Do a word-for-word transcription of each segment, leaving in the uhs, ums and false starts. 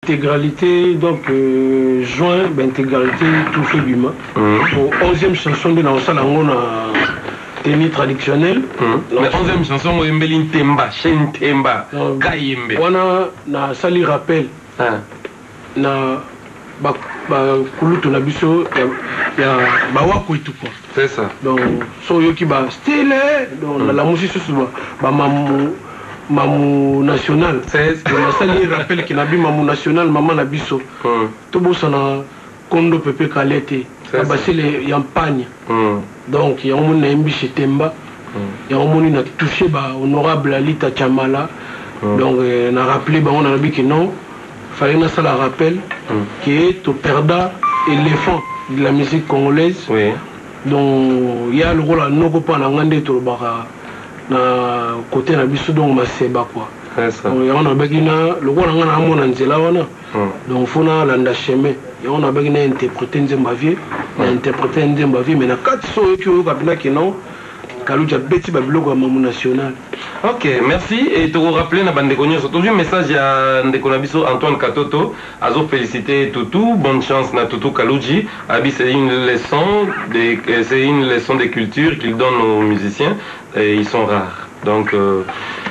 Intégralité, donc euh, juin, ben, intégralité tout fait du mal. Pour onzième chanson de la salle on a tenue traditionnelle. La onzième chanson, on a une temba, chen temba, kaimbe. On a na sali rappel. Na ba ba kulutu na biso ya ba wako itu quoi. C'est ça. Donc so yoki ba style donc la musique sur ba mamu mamu national. C'est la sali rappel qui n'a bi mamu national maman na biso. To bosana kondo pepe kalete. Ba c'est yampagne. Donc il y a un monde na chez Temba. Il y a un monde na touché ba honorable Alita Chamala. Donc na rappelé ba on a dit que non fallait na ça la rappel qui est au perda éléphant de la musique congolaise. Oui. Donc il y a le rôle à noko pa na ngande to baka na côté na biso donc maseba quoi. C'est ça. Donc on a begina le rôle ngana amona nzela wana. Donc fona landa chemin. Et on a begina interpréter nzemba vie, interpréter nzemba vie mais na quatre so qui au kabina ki non Kaluja beti babiloko mamu national. Ok, merci. Et tu vous rappelez, na bande konyo surtout un message à Ndekonabiso Antoine Katoto. Azo féliciter Toutou, bonne chance na Toutou Kaluji. Abi c'est une leçon de c'est une leçon de culture qu'il donne aux musiciens et ils sont rares. Donc euh,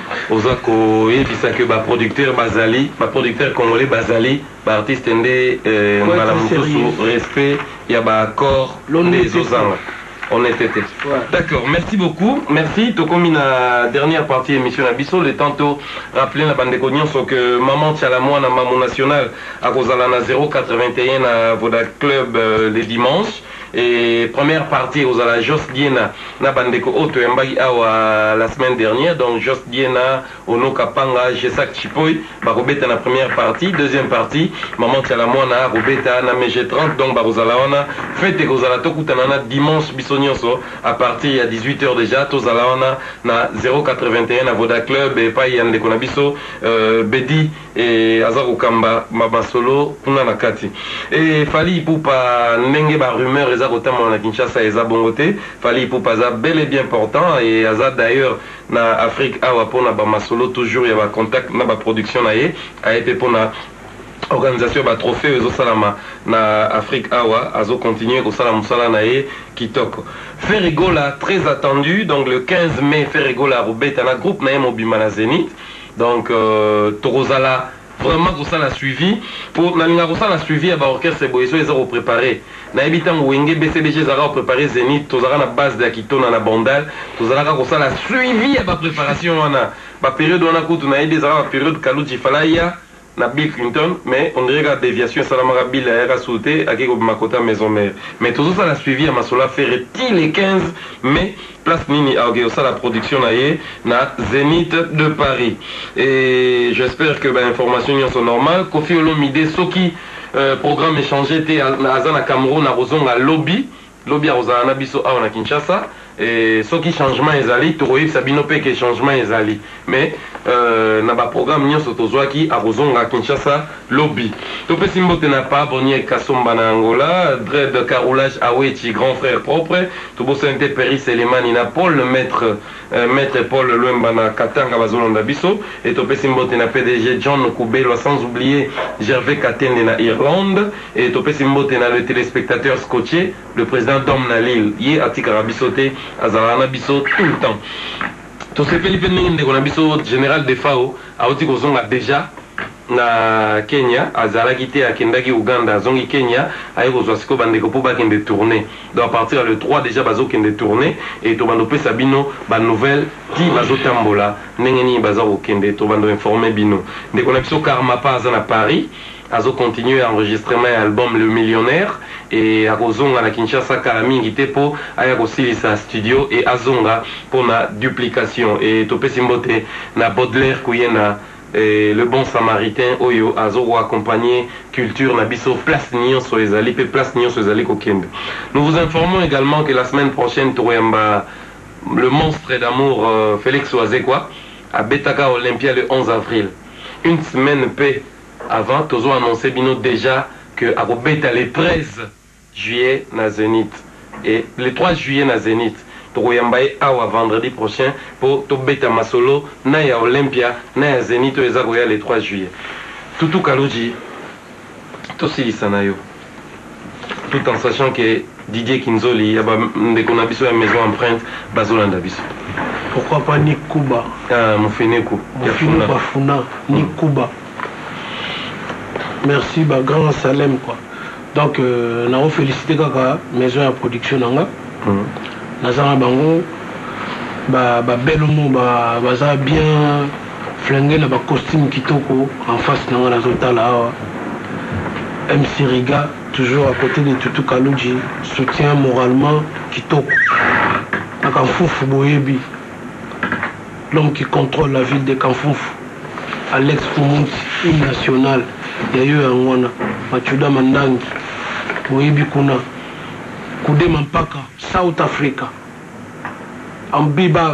Ozako et puis ça que ba producteur Bazali, ba producteur congolais Bazali, ba artiste ndé euh malamuto respect, il y a ba accord des Ozans. On est été. D'accord, merci beaucoup. Merci. Tokomi na dernière partie émission Abisso. Le tantôt rappelé la bande de cognon sur que maman Tchalamou na maman national à Kozala na zéro quatre-vingt-un à Voda Club euh, les dimanches. Et première partie aux ala Jos Diena na bandeko Oto Mbagi awa la semaine dernière. Donc Jos Diena Ono Kapanga Jesak Chipoy Barobeta na première partie. Deuxième partie maman Tchalamou na Robeta na Meje trente. Donc Barozala ona fête Kozala Tokutanana dimanche Bissonioso à partir à dix-huit heures déjà. Tozala ona na zéro quatre-vingt-un na Voda Club et pas Yande Konabiso euh, Bedi et Azaru Kamba Mabasolo Puna Nakati. Et Fali Poupa Nenge ba rumeur Rotamon na Kinshasa et Zabongote, Fali Poupaza bel et bien portant et Azad d'ailleurs na Afrique awa pona ba masolo toujours il y a contact na ba production na ye a été pona organisation ba trophée aux salama na Afrique awa azo continuer au salam sala na ye kitoko. Ferrigola très attendu donc le quinze mai Ferrigola Robeta na groupe na Mobima na Zénith donc euh, Torozala vraiment que ça l'a suivi pour nalinga ko ça l'a suivi à ba orchestre boyeso ils ont préparé na ebitan wenge B C B G zara préparé Zénith tozara na base de Akitona na Bandal tozara ko ça l'a suivi à ba préparation wana ba période wana ko tuna ebe zara période Kaluji Falaya na Bill Clinton mais on dirait que déviation salamara Bill a sauté à quelque makota maison mère mais tout ça l'a suivi à Masola Ferretti les quinze mai place Nini à ça la production naie na Zénith de Paris et j'espère que ben information sont normales Kofi Olomide Soki euh, programme échangé était à Azana Cameroun à Rozong à lobby lobby à Rozana Biso à Kinshasa et ce qui changement est allé tu vois Sabino Pe que changement est allé mais euh, na ba programme nyo sotozwaki à Rozonga Kinshasa lobby to pe simbote na pas bonnier Kasomba na Angola dread carolage awechi grand frère propre to bo sente Peri Selemani na Paul le maître euh, maître Paul Lwemba na Katanga bazolonda biso et to pe simbote na P D G John Kubelo sans oublier Gervais Katende na Irlande et to pe simbote na le téléspectateur scotché le président Dom na Lille yé atika rabisote azalana biso tout le temps. Tout ce Philippe Ndenge Konabiso général de Fao a aussi kozonga déjà na Kenya azala quitté à Kendaki Uganda zongi Kenya ayo kozwasiko bandeko po ba kende tourner. Donc à partir le trois déjà bazo kende tourner et to bando pe sabino ba nouvelle ti bazo tambola ndenge ni bazo kende to bando informer bino. Ndeko na biso Karma pa azana Paris azo continuer enregistrement album Le Millionnaire et à Kozonga na Kinshasa Karamingi Tepo aya kosilisa studio et azonga pour la duplication et topé simbote na Baudelaire kuyena et le bon samaritain oyo azo accompagner culture na biso place nion sur les ali pe place nion sur les ali kokende. Nous vous informons également que la semaine prochaine Touremba le monstre d'amour euh, Félix Oazekwa à Betaka Olympia le onze avril. Une semaine paix avant, Tozo a annoncé bino déjà que à Robeta le treize juillet na Zénith et le trois juillet na Zénith. Tokoyambaye awa vendredi prochain pour Tobeta Masolo na ya Olympia na ya Zénith ezagoya le trois juillet. Toutou Kaluji tosilisa na yo tout en sachant que Didier Kinzoli ya ba ndeko na biso ya maison empreinte bazolanda biso. Pourquoi pas Nick Kuba? Ah, Mofeneku. Mofeneku Bafuna, Nick mm. Kuba. Merci, bah, grand Salem quoi. Donc, euh, nous avons félicité la maison de production. Nous avons bango, bah, bah, bel mot, bah, bah, bien flingué dans le costume kitoko en face de la zota là. M C Riga, toujours à côté de Tutu Kalouji, soutient moralement kitoko. Nakamfouf Boyebi, l'homme qui contrôle la ville de Kamfouf, Alex Foumounti, hymne national. Il y a eu un wana, Machuda Mandangi, Boyebi Kuna, Kude Mampaka, South Africa. I'll be back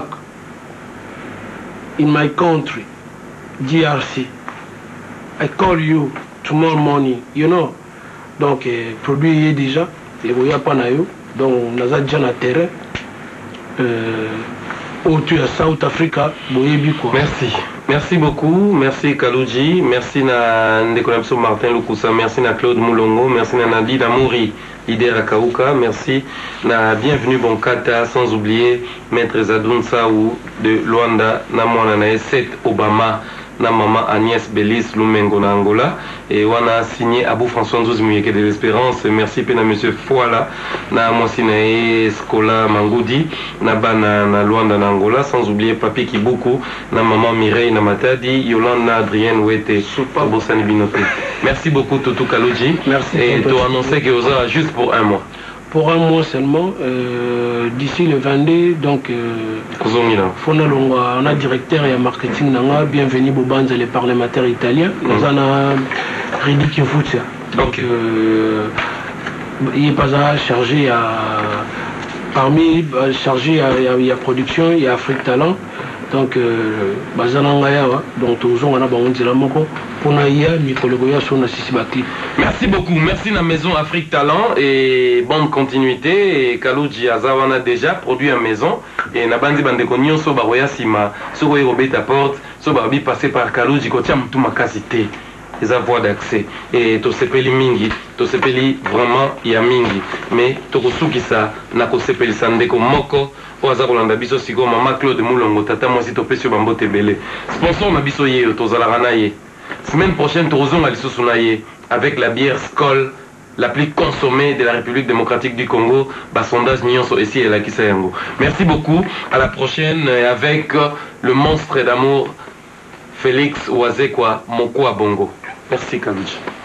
in my country, D R C. I call you tomorrow morning, you know. Donc, eh, produit déjà, et vous n'avez pas naïo, donc nous avons déjà un terrain. Euh, où tu es South Africa, Boyebi quoi. Merci. Merci beaucoup, merci Kalouji, merci na Ndekonapso Martin Lukusa, merci na Claude Moulongo, merci na Nadi Namouri, Idera Kauka, merci na Bienvenue Bonkata, sans oublier Maître Zadoun Saou de Luanda, na Mwana na Eset Obama, na Maman Agnès Belis Lumengo na Angola, et on a signé Abou François Nzouz Mouyeke de l'Espérance, merci pena Monsieur Fouala, na Mwasinae Skola Mangoudi, na Bana na Luanda na Angola, sans oublier Papi Kibuku, na Maman Mireille na Matadi, Yolande na Adrienne Ouete, Bosani Binoté. Merci beaucoup Toutou Kalouji. Merci. Et tu as annoncé que vous aurez juste pour un mois. Pour un mois seulement, euh, d'ici le vingt-deux, donc euh, on a directeur et marketing nanga, bienvenue Bobanza, les parlementaires italiens, nous en a Redi Kifutsa. Donc euh, il n'est pas à charger à parmi chargé à, à, à production, il y a Afrique Talent. Donc, euh, donc toujours on a merci beaucoup, merci la maison Afrique Talent et bonne continuité. Et Kalouji Azawana déjà produit à maison et Nabandi Bandekonyon so baroya sima so roye robeta porte so babi passer par Kalouji kotia mtu makasité les voies d'accès et to sepeli mingi to sepeli vraiment ya mingi mais to kusukisa na ko sepeli sandeko moko oza kolanda biso siko Mama Claude Moulongo tata mwasi topesi bambote belé sponsor na biso ye tozala na ye semaine prochaine tozonga lisusu na ye avec la bière Skol la plus consommée de la République démocratique du Congo, bas sondage Nyonso ici et la Kisayango. Merci beaucoup, à la prochaine avec le monstre d'amour Félix Ouazekwa Mokwa Bongo. Merci Kalouji.